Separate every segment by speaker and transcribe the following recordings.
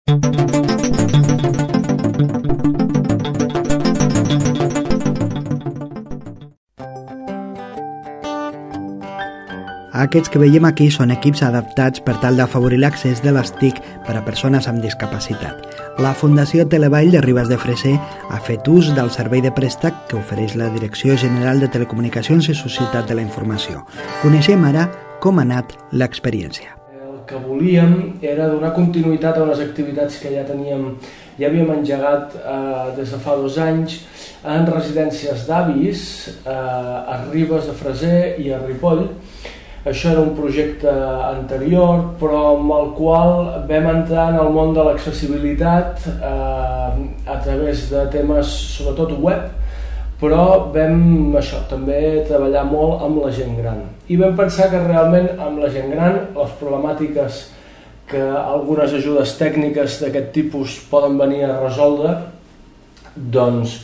Speaker 1: Aquests que veiem aquí són equips adaptats per tal d'afavorir l'accés de les TIC per a persones amb discapacitat. La Fundació Televall de Ribes de Freser ha fet ús del servei de préstec que ofereix la Direcció General de Telecomunicacions i Societat de la Informació. Coneixem ara com ha anat l'experiència.
Speaker 2: El que volíem era donar continuïtat a unes activitats que ja havíem engegat des de fa 2 anys en residències d'avis a Ribes de Freser i a Ripoll. Això era un projecte anterior, però amb el qual vam entrar en el món de l'accessibilitat a través de temes, sobretot web, però vam també treballar molt amb la gent gran. I vam pensar que realment amb la gent gran les problemàtiques que algunes ajudes tècniques d'aquest tipus poden venir a resoldre doncs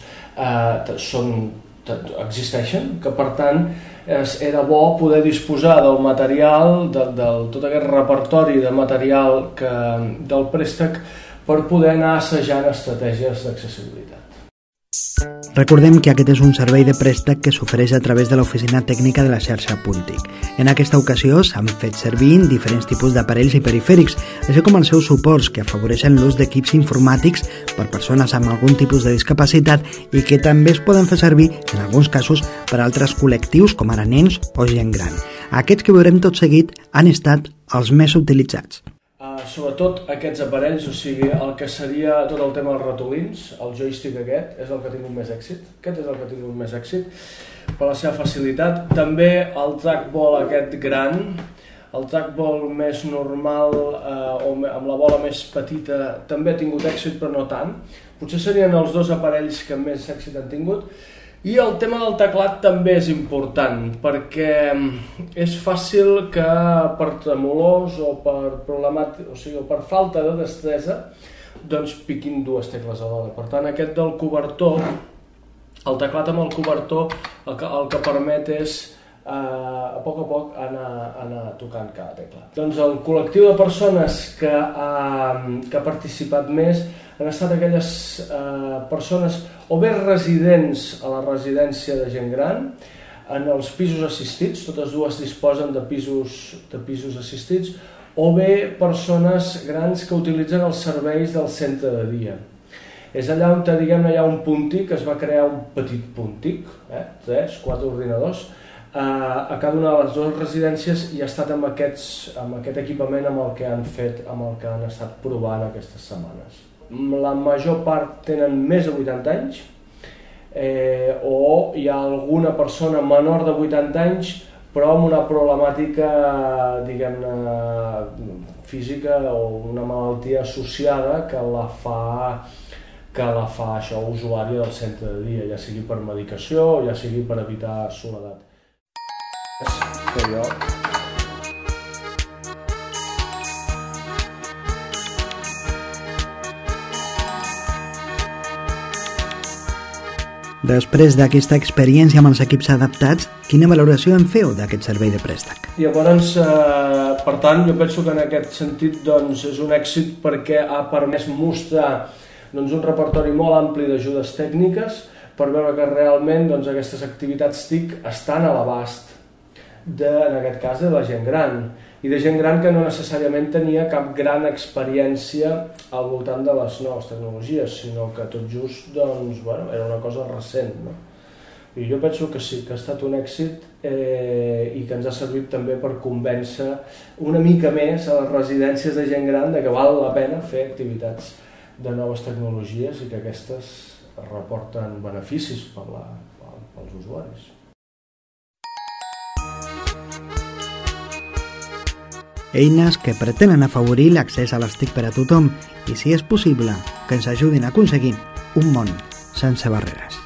Speaker 2: existeixen, que per tant era bo poder disposar del material, tot aquest repertori de material del préstec per poder anar assajant estratègies d'accessibilitat.
Speaker 1: Recordem que aquest és un servei de préstec que s'ofereix a través de l'oficina tècnica de la xarxa Puntic. En aquesta ocasió s'han fet servir diferents tipus d'aparells i perifèrics, així com els seus suports que afavoreixen l'ús d'equips informàtics per persones amb algun tipus de discapacitat i que també es poden fer servir, en alguns casos, per a altres col·lectius com ara nens o gent gran. Aquests que veurem tot seguit han estat els més utilitzats.
Speaker 2: Sobretot aquests aparells, o sigui, el que seria tot el tema dels ratolins, el joystick aquest, és el que ha tingut més èxit. Aquest és el que ha tingut més èxit per la seva facilitat. També el trackball aquest gran, el trackball més normal o amb la bola més petita també ha tingut èxit, però no tant. Potser serien els 2 aparells que més èxit han tingut. I el tema del teclat també és important, perquè és fàcil que per tremolors o per falta de destresa doncs piquin 2 tecles alhora. Per tant, aquest del cobertor, el teclat amb el cobertor, el que permet és a poc anar tocant cada tecla. Doncs el col·lectiu de persones que ha participat més han estat aquelles persones o bé residents a la residència de gent gran, en els pisos assistits, totes dues disposen de pisos assistits, o bé persones grans que utilitzen els serveis del centre de dia. És allà on hi ha un puntic, es va crear un petit puntic, 3, 4 ordinadors, a cada una de les 2 residències i ha estat amb aquest equipament amb el que han estat provant aquestes setmanes. La major part tenen més de 80 anys o hi ha alguna persona menor de 80 anys però amb una problemàtica, diguem-ne, física o una malaltia associada que la fa això usuària del centre de dia, ja sigui per medicació o ja sigui per evitar soledat.
Speaker 1: Després d'aquesta experiència amb els equips adaptats, quina valoració en feu d'aquest servei de préstec?
Speaker 2: Llavors, per tant, jo penso que en aquest sentit és un èxit perquè ha permès mostrar un repertori molt ampli d'ajudes tècniques per veure que realment aquestes activitats TIC estan a l'abast, en aquest cas, de la gent gran, i de gent gran que no necessàriament tenia cap gran experiència al voltant de les noves tecnologies, sinó que tot just era una cosa recent. I jo penso que sí, que ha estat un èxit i que ens ha servit també per convèncer una mica més a les residències de gent gran que val la pena fer activitats de noves tecnologies i que aquestes reporten beneficis pels usuaris.
Speaker 1: Eines que pretenen afavorir l'accés a les TIC per a tothom i, si és possible, que ens ajudin a aconseguir un món sense barreres.